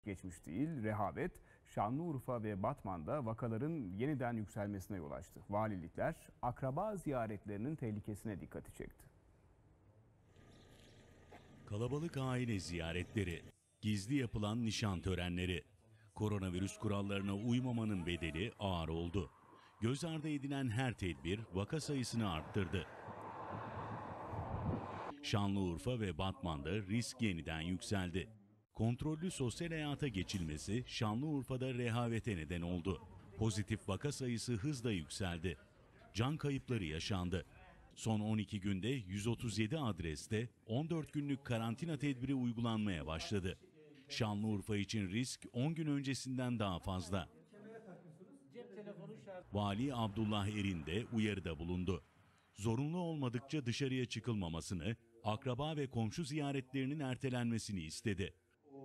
geçmiş değil, rehavet Şanlıurfa ve Batman'da vakaların yeniden yükselmesine yol açtı. Valilikler akraba ziyaretlerinin tehlikesine dikkati çekti. Kalabalık aile ziyaretleri, gizli yapılan nişan törenleri, koronavirüs kurallarına uymamanın bedeli ağır oldu. Göz ardı edilen her tedbir vaka sayısını arttırdı. Şanlıurfa ve Batman'da risk yeniden yükseldi. Kontrollü sosyal hayata geçilmesi Şanlıurfa'da rehavete neden oldu. Pozitif vaka sayısı hızla yükseldi. Can kayıpları yaşandı. Son 12 günde 137 adreste 14 günlük karantina tedbiri uygulanmaya başladı. Şanlıurfa için risk 10 gün öncesinden daha fazla. Vali Abdullah Erin de uyarıda bulundu. Zorunlu olmadıkça dışarıya çıkılmamasını, akraba ve komşu ziyaretlerinin ertelenmesini istedi.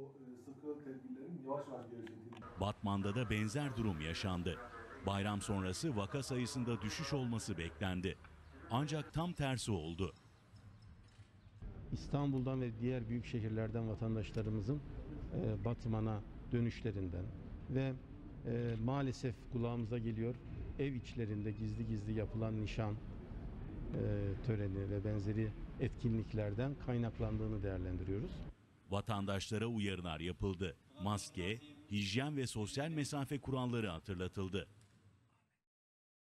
Batman'da da benzer durum yaşandı. Bayram sonrası vaka sayısında düşüş olması beklendi. Ancak tam tersi oldu. İstanbul'dan ve diğer büyük şehirlerden vatandaşlarımızın Batman'a dönüşlerinden ve maalesef kulağımıza geliyor, ev içlerinde gizli gizli yapılan nişan töreni ve benzeri etkinliklerden kaynaklandığını değerlendiriyoruz. Vatandaşlara uyarılar yapıldı. Maske, hijyen ve sosyal mesafe kuralları hatırlatıldı.